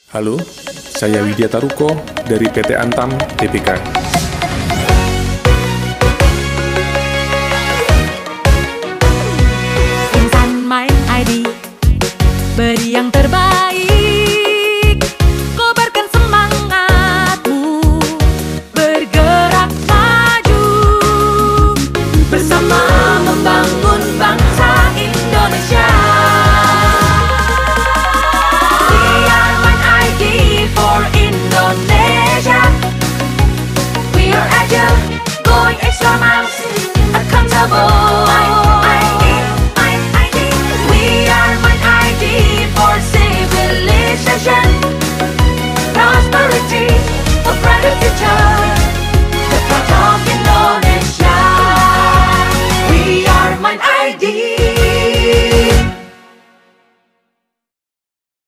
Halo, saya Widya Taruko dari PT Antam Tbk. Insan Main ID, beri yang terbaik.